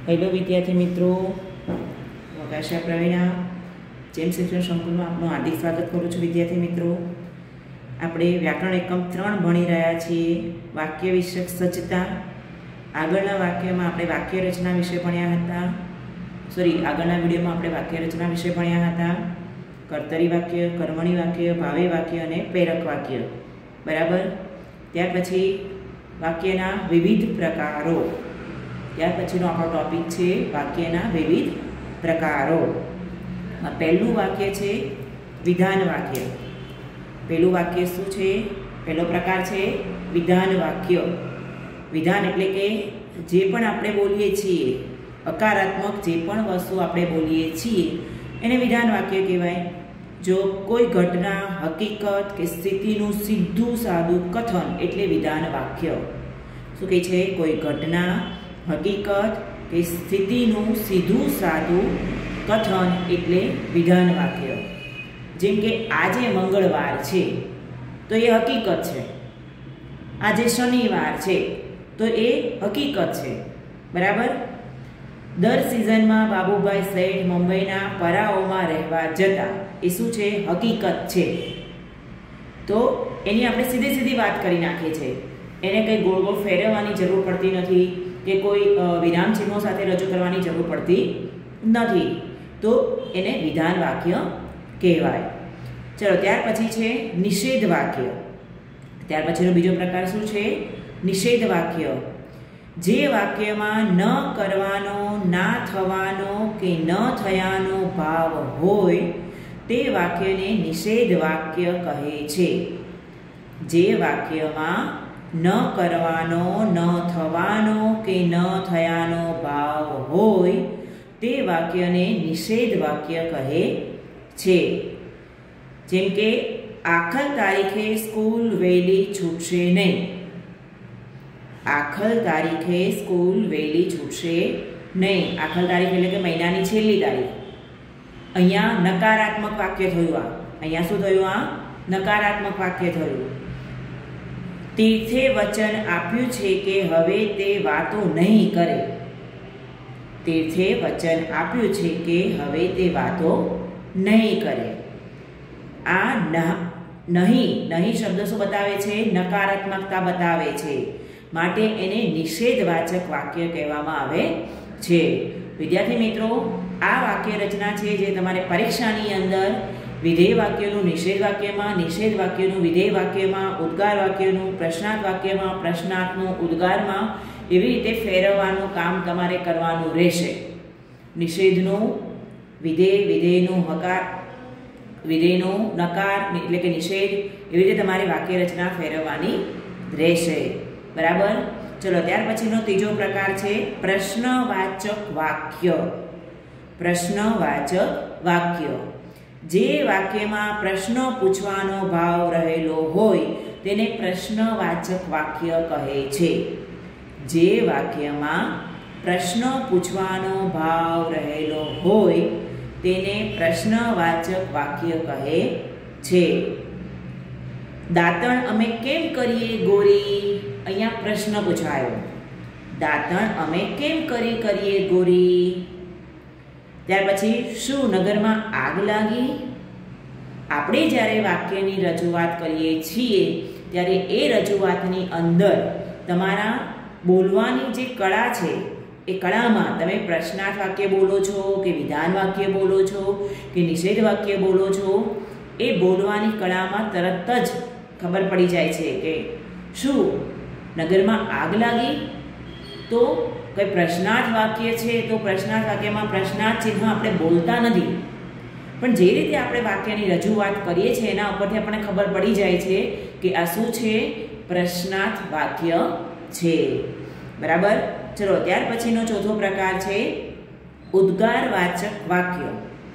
Hello વિદ્યાર્થી મિત્રો, વગાશા પ્રવીણા જેમ શિક્ષણ સંકુલમાં આપનું હાર્દિક સ્વાગત કરું છું. વિદ્યાર્થી મિત્રો, આપણે વ્યાકરણ એકમ 3 ભણી રહ્યા છીએ. વાક્ય વિષયક સજ્જતા. આગળના વાક્યમાં આપણે વાક્ય રચના વિશે ભણ્યા હતા. આગળના વિડીયોમાં આપણે વાક્ય રચના વિશે ભણ્યા હતા. કર્તરી વાક્ય, કર્મણી વાક્ય, ભાવે વાક્ય અને પ્રેરક વાક્ય. બરાબર. ત્યાર પછી વાક્યના વિવિધ પ્રકારો. ત્યાર પછીનો આપણો ટોપિક છે વાક્યના વિવિધ પ્રકારો. પહેલું વાક્ય છે વિધાન વાક્ય. પહેલું વાક્ય શું છે? પહેલો પ્રકાર છે વિધાન વાક્ય. વિધાન એટલે કે જે પણ આપણે બોલીએ છીએ, હકારાત્મક જે પણ વસ્તુ આપણે બોલીએ છીએ એને વિધાન વાક્ય કહેવાય. જો કોઈ ઘટના, હકીકત કે સ્થિતિનું સીધું સાદું કથન એટલે વિધાન વાક્ય. શું કહે છે? કોઈ ઘટના, હકીકત કે સ્થિતિનું સીધું સાદું કથન એટલે વિધાન વાક્ય. જેમ કે આજે મંગળવાર છે તો એ હકીકત છે. આજે શનિવાર છે તો એ હકીકત છે. બરાબર. દર સિઝનમાં બાબુભાઈ શેઠ મુંબઈના પરાઓમાં રહેવા જતા, એ શું છે? હકીકત છે. તો એની આપણે સીધી સીધી વાત કરી નાખીએ છીએ. એને કંઈ ગોળ ગોળ ફેરવવાની જરૂર પડતી નથી કે કોઈ વિરામ ચિહ્નો સાથે રજૂ કરવાની જરૂર પડતી નથી. તો એને વિધાન વાક્ય કહેવાય. ચલો, ત્યાર પછી છે નિષેધ વાક્ય. ત્યાર પછીનો બીજો પ્રકાર શું છે? નિષેધ વાક્ય. જે વાક્યમાં ન કરવાનો, ના થવાનો કે ન થયાનો ભાવ હોય તે વાક્યને નિષેધ વાક્ય કહે છે. જે વાક્યમાં ન કરવાનો, ન થવાનો કે ન થયાનો ભાવ હોય તે વાક્યને નિષેધ વાક્ય કહે છે. જેમ કે આખલ તારીખે સ્કૂલ વહેલી છૂટશે નહીં. આખલ તારીખે સ્કૂલ વહેલી છૂટશે નહીં. આખલ તારીખ એટલે કે મહિનાની છેલ્લી તારીખ. અહીંયા નકારાત્મક વાક્ય થયું. અહીંયા શું થયું? આ નકારાત્મક વાક્ય થયું. તીર્થે વચન આપ્યું છે કે હવે તે વાતો નહીં કરે. તીર્થે વચન આપ્યું છે કે હવે તે વાતો નહીં કરે. આ નહીં શબ્દ શું બતાવે છે? નકારાત્મકતા બતાવે છે. માટે એને નિષેધવાચક વાક્ય કહેવામાં આવે છે. વિદ્યાર્થી મિત્રો, આ વાક્ય રચના છે જે તમારે પરીક્ષાની અંદર વિધેય વાક્યનું નિષેધ વાક્યમાં, નિષેધ વાક્યનું વિધેય વાક્યમાં, ઉદ્ગાર વાક્યનું પ્રશ્નાર્થ વાક્યમાં, પ્રશ્નાર્થનું ઉદ્ગારમાં એવી રીતે ફેરવવાનું કામ તમારે કરવાનું રહેશે. નિષેધનું વિધેય, વિધેયનું હકાર, વિધેયનું નકાર એટલે કે નિષેધ, એવી રીતે તમારે વાક્ય રચના ફેરવવાની રહેશે. બરાબર. ચલો, ત્યાર પછીનો ત્રીજો પ્રકાર છે પ્રશ્નવાચક વાક્ય. પ્રશ્નવાચક વાક્ય. જે વાક્યમાં પ્રશ્ન પૂછવાનો ભાવ રહેલો હોય તેને પ્રશ્નવાચક વાક્ય કહે છે. જે વાક્યમાં પ્રશ્ન પૂછવાનો ભાવ રહેલો હોય તેને પ્રશ્નવાચક વાક્ય કહે છે. દાંતણ અમે કેમ કરીએ ગોરી? અહીંયા પ્રશ્ન પૂછાયો. દાંતણ અમે કેમ કરીએ ગોરી? ત્યાર પછી શું નગરમાં આગ લાગી? આપણે જ્યારે વાક્યની રજૂઆત કરીએ છીએ ત્યારે એ રજૂઆતની અંદર તમારા બોલવાની જે કળા છે એ કળામાં તમે પ્રશ્નાર્થ વાક્ય બોલો છો કે વિધાન વાક્ય બોલો છો કે નિષેધ વાક્ય બોલો છો, એ બોલવાની કળામાં તરત જ ખબર પડી જાય છે કે શું નગરમાં આગ લાગી? તો કોઈ પ્રશ્નાર્થ વાક્ય છે તો પ્રશ્નાર્થ વાક્યમાં પ્રશ્નાર્થ ચિહ્ન આપણે બોલતા નથી, પણ જે રીતે આપણે વાક્યની રજૂઆત કરીએ છીએ એના ઉપરથી આપણને ખબર પડી જાય છે કે આ શું છે? પ્રશ્નાર્થ વાક્ય છે. બરાબર. ચલો, ત્યાર પછીનો ચોથો પ્રકાર છે ઉદ્ગારવાચક વાક્ય.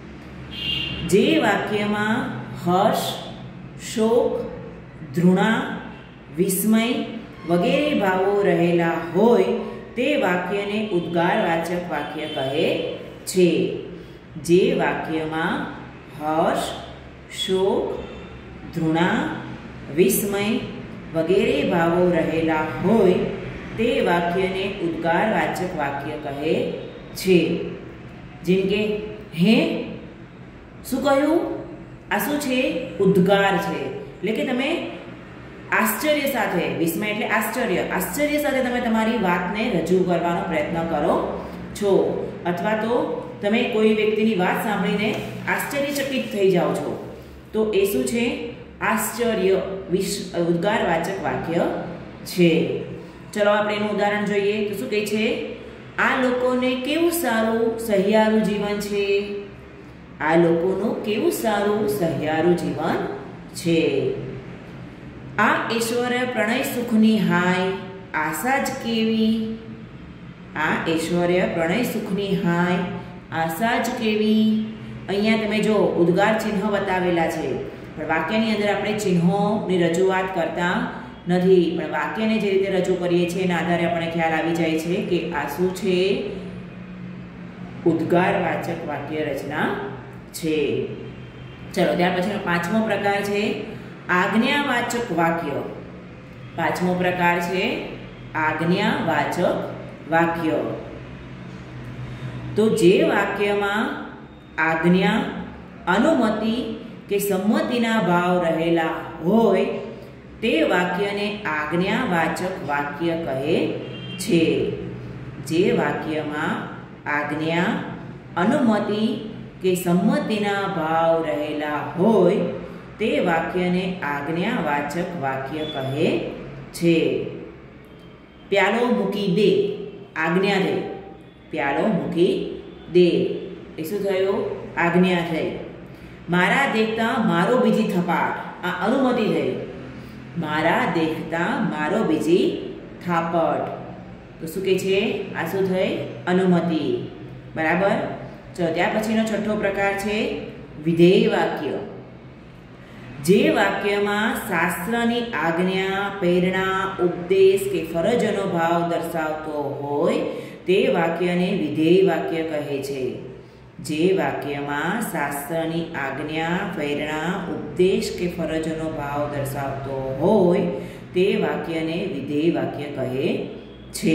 જે વાક્યમાં હર્ષ, શોક, ધૃણા, વિસ્મય વગેરે ભાવો રહેલા હોય તે વાક્યને ઉદ્ગારવાચક વાક્ય કહે છે. જે વાક્યમાં હર્ષ, શોક, ધૃણા, વિસ્મય વગેરે ભાવો રહેલા હોય તે વાક્યને ઉદ્ગારવાચક વાક્ય કહે છે. જેમ કે હે શું કહ્યું? આ શું છે? ઉદ્ગાર છે. એટલે કે તમે આશ્ચર્ય સાથે, વિસ્મય એટલે આશ્ચર્ય, આશ્ચર્ય સાથે તમે તમારી વાતને રજૂ કરવાનો પ્રયત્ન કરો છો, અથવા તો તમે કોઈ વ્યક્તિની વાત સાંભળીને આશ્ચર્યચકિત થઈ જાઓ છો, તો એ શું છે? આશ્ચર્ય ઉદ્ગારવાચક વાક્ય છે. ચલો આપણે એનું ઉદાહરણ જોઈએ. તો શું કહે છે? આ લોકોને કેવું સારું સહિયારું જીવન છે. આ લોકોનું કેવું સારું સહિયારું જીવન છે. આ ઐશ્વર્ય પ્રણય સુખની હાય આશા જ કેવી. આ ઐશ્વર્ય પ્રણય સુખની હાય આશા જ કેવી. અહીંયા તમે જો ઉદ્ગાર ચિહ્ન બતાવેલા છે, પણ વાક્યની અંદર આપણે ચિહ્નોની રજૂઆત કરતા નથી, પણ વાક્યને જે રીતે રજૂ કરીએ છીએ એના આધારે આપણને ખ્યાલ આવી જાય છે કે આ શું છે? ઉદ્ગારવાચક વાક્ય રચના છે. ચલો ત્યાર પછીનો પાંચમો પ્રકાર છે આજ્ઞાવાચક વાક્ય. પાંચમો પ્રકાર છે આજ્ઞાવાચક વાક્ય. તો જે વાક્યમાં આજ્ઞા, અનુમતિ કે સંમતિના ભાવ રહેલા હોય તે વાક્યને આજ્ઞાવાચક વાક્ય કહે છે. જે વાક્યમાં આજ્ઞા, અનુમતિ કે સંમતિના ભાવ રહેલા હોય તે વાક્યને આજ્ઞાવાચક વાક્ય કહે છે. પ્યાલો મૂકી દે, આજ્ઞા થઈ. પ્યાલો મૂકી દે એ શું થયું? આજ્ઞા થઈ. મારા દેખતા મારો બીજી થપાટ, આ અનુમતિ થઈ. મારા દેખતા મારો બીજી થાપટ, તો શું કહે છે? આ શું થઈ? અનુમતિ. બરાબર. ચલો ત્યાર પછીનો છઠ્ઠો પ્રકાર છે વિધેય વાક્ય. જે વાક્યમાં શાસ્ત્રની આજ્ઞા, પ્રેરણા, ઉપદેશ કે ફરજનો ભાવ દર્શાવતો હોય તે વાક્યને વિધેય વાક્ય કહે છે. જે વાક્યમાં શાસ્ત્રની આજ્ઞા, પ્રેરણા, ઉપદેશ કે ફરજનો ભાવ દર્શાવતો હોય તે વાક્યને વિધેય વાક્ય કહે છે.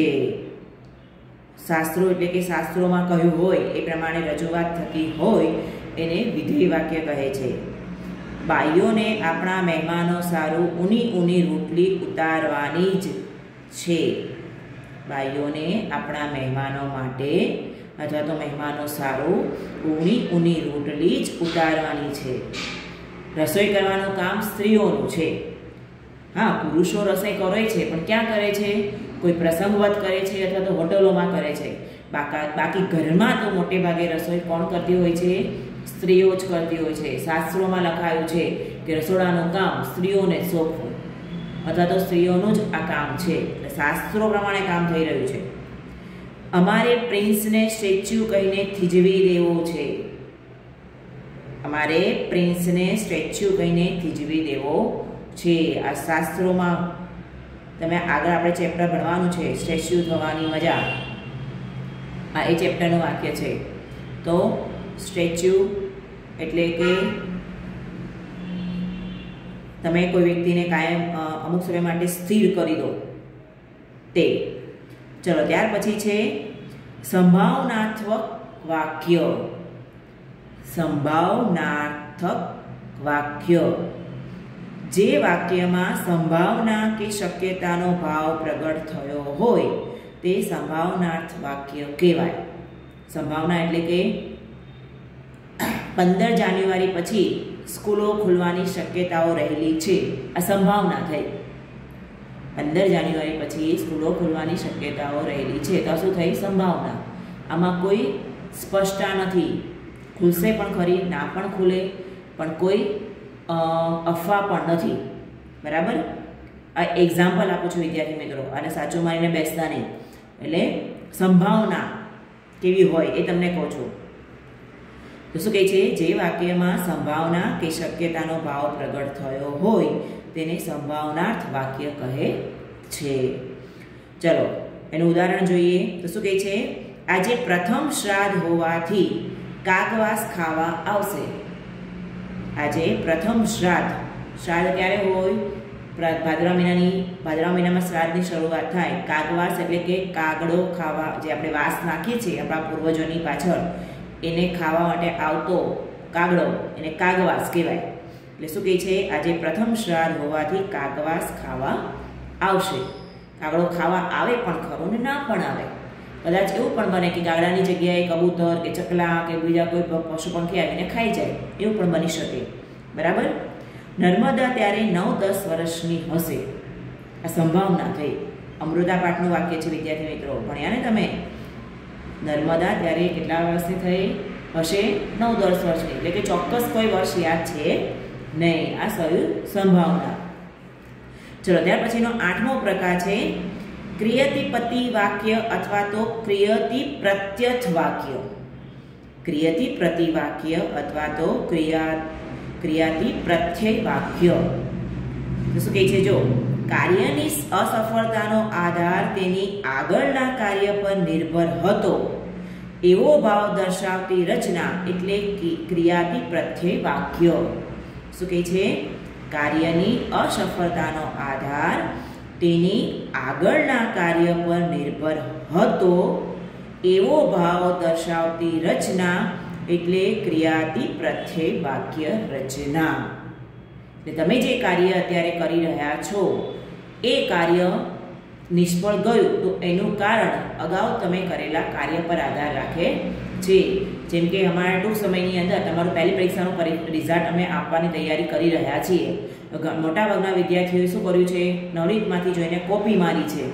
શાસ્ત્રો એટલે કે શાસ્ત્રોમાં કહ્યું હોય એ પ્રમાણે રજૂઆત થતી હોય એને વિધેય વાક્ય કહે છે. બાઈઓને આપણા મહેમાનો સારું ઊની ઊની રોટલી ઉતારવાની જ છે. બાઈઓને આપણા મહેમાનો માટે અથવા તો મહેમાનો સારું ઊની ઊની રોટલી જ ઉતારવાની છે. રસોઈ કરવાનું કામ સ્ત્રીઓનું છે. હા, પુરુષો રસોઈ કરે છે, પણ ક્યાં કરે છે? કોઈ પ્રસંગવત કરે છે અથવા તો હોટલોમાં કરે છે. બાકી ઘરમાં તો મોટે ભાગે રસોઈ કોણ કરતી હોય છે? સ્ત્રીઓ જ કરતી હોય છે. શાસ્ત્રોમાં લખાયું છે કે રસોડાનું કામ સ્ત્રીઓને જ સોંપવું, અથવા તો સ્ત્રીઓનું જ આ કામ છે. એટલે શાસ્ત્રો પ્રમાણે કામ થઈ રહ્યું છે. અમારે પ્રિન્સને સ્ટેચ્યુ કહીને થીજવી દેવો છે. અમારે પ્રિન્સને સ્ટેચ્યુ કહીને થીજવી દેવો છે. આ શાસ્ત્રોમાં તમે આગળ આપણે ચેપ્ટર ભણવાનું છે સ્ટેચ્યુ થવાની મજા, આ એ ચેપ્ટરનું વાક્ય છે. તો સ્ટેચ્યુ એટલે કે તમે કોઈ વ્યક્તિને કાયમ અમુક સમય માટે સ્થિર કરી દો તે. ચલો ત્યાર પછી છે સંભાવનાત્મક વાક્ય. સંભાવનાત્મક વાક્ય. જે વાક્યમાં સંભાવના કે શક્યતાનો ભાવ પ્રગટ થયો હોય તે સંભાવનાર્થ વાક્ય કહેવાય. સંભાવના એટલે કે 15 જાન્યુઆરી પછી સ્કૂલો ખુલવાની શક્યતાઓ રહેલી છે, આ સંભાવના થઈ. 15 જાન્યુઆરી પછી સ્કૂલો ખુલવાની શક્યતાઓ રહેલી છે, તો શું થઈ? સંભાવના. આમાં કોઈ સ્પષ્ટતા નથી. ખુલશે પણ ખરી, ના પણ ખુલે, પણ કોઈ અફવા પણ નથી. બરાબર. આ એક્ઝામ્પલ આપું છું વિદ્યાર્થી મિત્રો, અને સાચું માનીને બેસતા નહીં. એટલે સંભાવના કેવી હોય એ તમને કહું છું. તો શું કહે છે? જે વાક્યમાં સંભાવના કે શક્યતાનો ભાવ પ્રગટ થયો હોય તેને સંભાવનાર્થ વાક્ય કહે છે. ચલો એનું ઉદાહરણ જોઈએ. તો શું કહે છે? આજે પ્રથમ શ્રાદ્ધ હોવાથી કાકવાસ ખાવા આવશે. આજે પ્રથમ શ્રાદ્ધ. શ્રાદ્ધ ક્યારે હોય? ભાદરવા મહિનામાં શ્રાદ્ધની શરૂઆત થાય. કાગવાસ એટલે કે કાગડો ખાવા, જે આપણે વાસ નાખીએ છીએ આપણા પૂર્વજોની પાછળ, એને ખાવા માટે આવતો કાગડો એને કાગવાસ કહેવાય. એટલે શું કહે છે, આજે પ્રથમ શ્રાદ્ધ હોવાથી કાગવાસ ખાવા આવશે. કાગડો ખાવા આવે પણ ખરો ને ના પણ આવે. કદાચ એવું પણ બને કે કાગડાની જગ્યાએ કબૂતર કે ચકલા કે બીજા કોઈ પશુ પંખી આવીને ખાઈ જાય, એવું પણ બની શકે. બરાબર. નર્મદા ત્યારે 9-10 વર્ષની હશે. આ સંભાવના થઈ. અમૃતા પાઠનું વાક્ય છે વિદ્યાર્થી મિત્રો, ભણ્યા ને તમે. નર્મદા ત્યારે કેટલા વર્ષની થઈ હશે? 9-10 વર્ષની. એટલે કે ચોક્કસ કોઈ વર્ષ યાદ છે નહીં. આ થયું સંભાવના. ચલો, ત્યાર પછીનો 8મો પ્રકાર છે ક્રિયતિપતિ વાક્ય અથવા તો ક્રિયતિ પ્રત્યય વાક્ય. ક્રિયતિ પ્રતિવાક્ય અથવા તો ક્રિયાતિ પ્રત્યય વાક્ય. તો શું કહે છે, જો કાર્યની અસફળતાનો આધાર તેની આગળના કાર્ય પર નિર્ભર હતો એવો ભાવ દર્શાવતી રચના એટલે ક્રિયાતિ પ્રત્યય વાક્ય. શું કહે છે, કાર્યની અસફળતાનો આધાર તેની આગળના કાર્ય પર નિર્ભર હતો એવો ભાવ દર્શાવતી રચના એટલે ક્રિયાતિ પ્રત્યય વાક્ય રચના. એટલે તમે જે કાર્ય અત્યારે કરી રહ્યા છો એ કાર્ય નિષ્ફળ ગયું તો એનું કારણ અગાઉ તમે કરેલા કાર્ય પર આધાર રાખે છે. જેમ કે અમારા ટૂંક સમયની અંદર તમારું પહેલી પરીક્ષાનું રિઝલ્ટ અમે આપવાની તૈયારી કરી રહ્યા છીએ. મોટાભાગના વિદ્યાર્થીઓએ શું કર્યું છે, નવનીતમાંથી જોઈને કોપી મારી છે.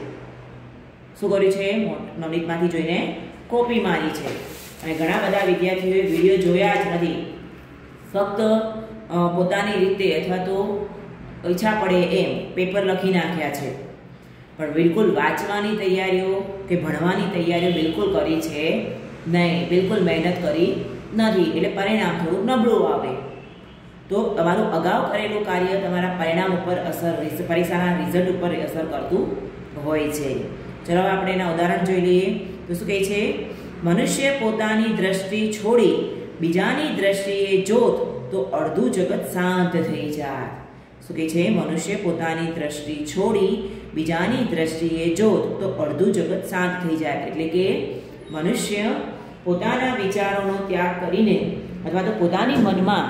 શું કર્યું છે, નવનીતમાંથી જોઈને કોપી મારી છે. અને ઘણા બધા વિદ્યાર્થીઓએ વિડીયો જોયા જ નથી, ફક્ત પોતાની રીતે અથવા તો ઈચ્છા પડે એમ પેપર લખી નાખ્યા છે. પણ બિલકુલ વાંચવાની તૈયારીઓ કે ભણવાની તૈયારીઓ બિલકુલ કરી છે નહીં, બિલકુલ મહેનત કરી નથી. એટલે પરિણામ થોડુંક નબળું આવે. તો તમારું અગાઉ કરેલું કાર્ય તમારા પરિણામ ઉપર અસર, પરીક્ષાના રિઝલ્ટ ઉપર અસર કરતું હોય છે. ચલો આપણે એના ઉદાહરણ જોઈ લઈએ. તો શું કહે છે, મનુષ્ય પોતાની દ્રષ્ટિ છોડી બીજાની દ્રષ્ટિએ જોત તો અડધું જગત શાંત થઈ જાય. શું કહે છે, મનુષ્ય પોતાની દ્રષ્ટિ છોડી બીજાની દ્રષ્ટિએ જોત તો અડધું જગત શાંત થઈ જાય. એટલે કે મનુષ્ય પોતાના વિચારોનો ત્યાગ કરીને અથવા તો પોતાના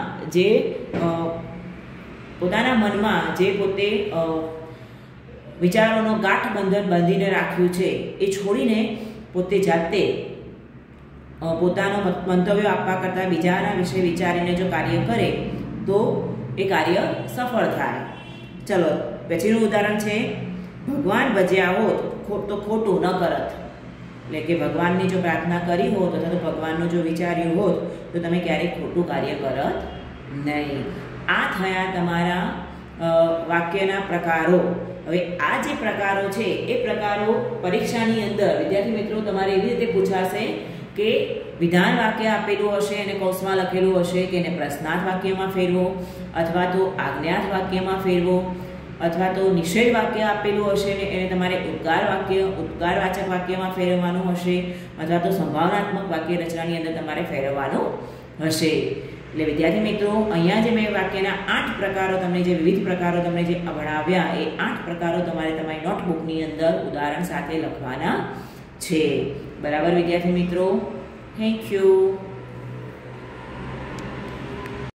મનમાં જે પોતે વિચારોનો ગાંઠબંધન બાંધીને રાખ્યું છે એ છોડીને પોતે જાતે પોતાનો મંતવ્યો આપવા કરતાં બીજાના વિશે વિચારીને જો કાર્ય કરે તો એ કાર્ય સફળ થાય. ચલો પછીનું ઉદાહરણ છે, ભગવાન ભજ્યા હોત તો ખોટું ન કરત. એટલે કે ભગવાનની જો પ્રાર્થના કરી હોત અથવા તો ભગવાનનું જો વિચાર્યું હોત તો તમે ક્યારેય ખોટું કાર્ય કરત નહીં. આ થયા તમારા વાક્યના પ્રકારો. હવે આ જે પ્રકારો છે એ પ્રકારો પરીક્ષાની અંદર વિદ્યાર્થી મિત્રો તમારે એવી રીતે પૂછાશે કે વિધાન વાક્ય આપેલું હશે અને કૌંસમાં લખેલું હશે કે એને પ્રશ્નાર્થ વાક્યમાં ફેરવો અથવા તો આજ્ઞાર્થ વાક્યમાં ફેરવો અથવા તો નિષેધ વાક્ય આપેલું હશે ને એને તમારે ઉદ્ગારવાચક વાક્યમાં ફેરવવાનું હશે અથવા તો સંભાવનાત્મક વાક્ય રચનાની અંદર તમારે ફેરવવાનું હશે. એટલે વિદ્યાર્થી મિત્રો અહીંયા જે મેં વાક્યના 8 પ્રકારો તમને જે વિવિધ પ્રકારો તમને જે ભણાવ્યા એ 8 પ્રકારો તમારે તમારી નોટબુકની અંદર ઉદાહરણ સાથે લખવાના છે. બરાબર વિદ્યાર્થી મિત્રો, થેન્ક યુ.